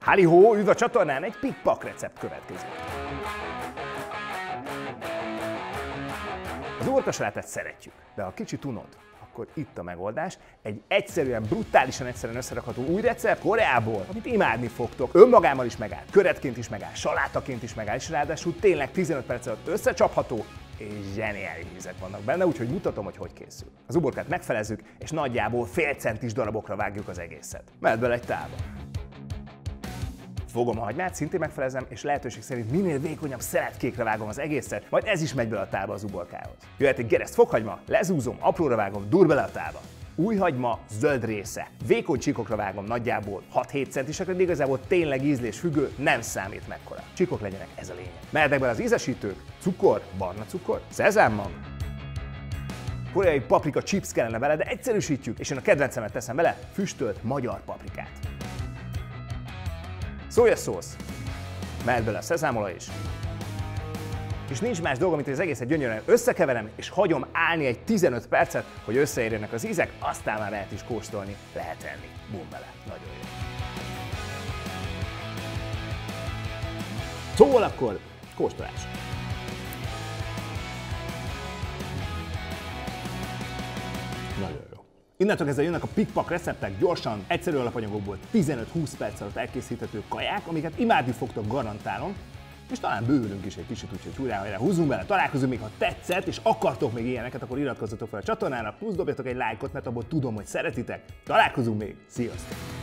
Hálihó, üdv a csatornán, egy pikpak recept következik. Az uborkasalátát szeretjük, de ha kicsit unod, akkor itt a megoldás. Egy egyszerűen, brutálisan egyszerűen összerakható új recept Koreából, amit imádni fogtok. Önmagában is megáll, köretként is megáll, salátaként is megáll, és ráadásul tényleg 15 perc alatt összecsapható, és zseniális ízek vannak benne, úgyhogy mutatom, hogy hogy készül. Az uborkát megfelezzük, és nagyjából fél centis darabokra vágjuk az egészet. Mehet bele egy tálba. Fogom a hagymát, szintén megfelezem, és lehetőség szerint minél vékonyabb szeletkékre vágom az egészet, majd ez is megy bele a tálba az uborkához. Jöhet egy gereszt fokhagyma, lezúzom, apróra vágom, dur bele a tálba. Új hagyma, zöld része. Vékony csíkokra vágom nagyjából 6-7 centisekre, de igazából tényleg ízlés függő, nem számít mekkora. Csíkok legyenek, ez a lényeg. Mehetek bele az ízesítők, cukor, barna cukor, szezámmag, koreai paprika chips kellene bele, de egyszerűsítjük, és én a kedvencemet teszem bele, füstölt magyar paprikát. Szójaszósz, mehet bele a szezámolaj is. És nincs más dolgom, mint hogy az egészet gyönyörűen összekeverem, és hagyom állni egy 15 percet, hogy összeérjenek az ízek, aztán már lehet is kóstolni, lehet enni. Bum bele, nagyon jó. Szóval akkor kóstolás. Nagyon jó. Innentől kezdve jönnek a pikpak receptek, gyorsan, egyszerű alapanyagokból 15-20 perc alatt elkészíthető kaják, amiket imádni fogtok, garantálom, és talán bővülünk is egy kicsit, úgyhogy hurrá, húzzunk bele, találkozunk még, ha tetszett, és akartok még ilyeneket, akkor iratkozzatok fel a csatornára, plusz dobjatok egy lájkot, mert abból tudom, hogy szeretitek. Találkozunk még, sziasztok!